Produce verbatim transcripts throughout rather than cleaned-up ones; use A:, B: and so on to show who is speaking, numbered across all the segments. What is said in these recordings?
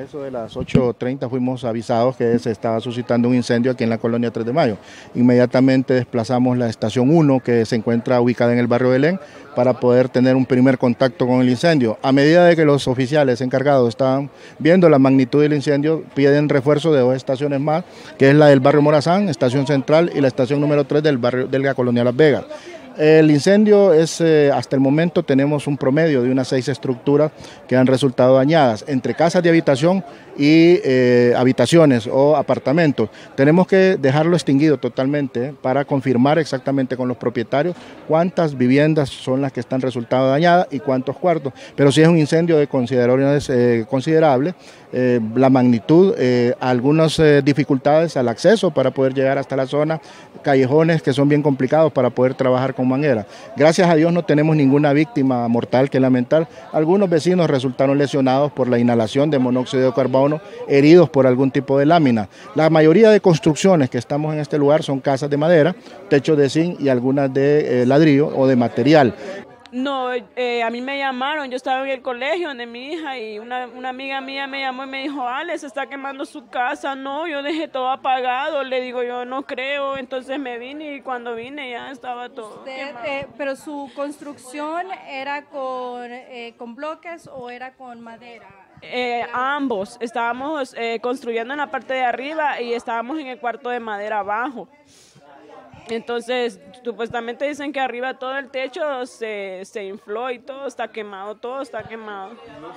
A: eso de las ocho treinta fuimos avisados que se estaba suscitando un incendio aquí en la colonia tres de mayo. Inmediatamente desplazamos la estación uno, que se encuentra ubicada en el barrio Belén, para poder tener un primer contacto con el incendio. A medida de que los oficiales encargados estaban viendo la magnitud del incendio, piden refuerzo de dos estaciones más, que es la del barrio Morazán, estación central, y la estación número tres del barrio de la colonia Las Vegas. El incendio es, eh, hasta el momento tenemos un promedio de unas seis estructuras que han resultado dañadas, entre casas de habitación y eh, habitaciones o apartamentos. Tenemos que dejarlo extinguido totalmente, eh, para confirmar exactamente con los propietarios cuántas viviendas son las que están resultando dañadas y cuántos cuartos. Pero sí es un incendio de consideraciones eh, considerables, eh, la magnitud, eh, algunas eh, dificultades al acceso para poder llegar hasta la zona, callejones que son bien complicados para poder trabajar con manguera. Gracias a Dios no tenemos ninguna víctima mortal que lamentar. Algunos vecinos resultaron lesionados por la inhalación de monóxido de carbono, heridos por algún tipo de lámina. La mayoría de construcciones que estamos en este lugar son casas de madera, techos de zinc y algunas de eh, ladrillo o de material.
B: No, eh, a mí me llamaron, yo estaba en el colegio de mi hija y una, una amiga mía me llamó y me dijo, Ale, se está quemando su casa. No, yo dejé todo apagado, le digo, yo no creo, entonces me vine y cuando vine ya estaba todo
C: Usted, eh, ¿Pero su construcción era con, eh, con bloques o era con madera?
B: Eh, ambos, estábamos eh, construyendo en la parte de arriba y estábamos en el cuarto de madera abajo. Entonces, supuestamente dicen que arriba todo el techo se, se infló y todo está quemado, todo está quemado.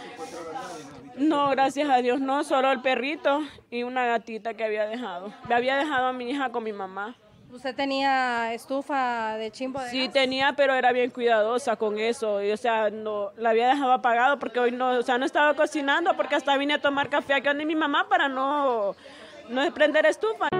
B: No, gracias a Dios no, solo el perrito y una gatita que había dejado. Me había dejado a mi hija con mi mamá.
C: ¿Usted tenía estufa de chimbo de
B: Sí,
C: gas?
B: tenía, pero era bien cuidadosa con eso. Y, o sea, no, la había dejado apagado porque hoy no, o sea, no estaba cocinando porque hasta vine a tomar café aquí donde mi mamá para no, no prender estufa.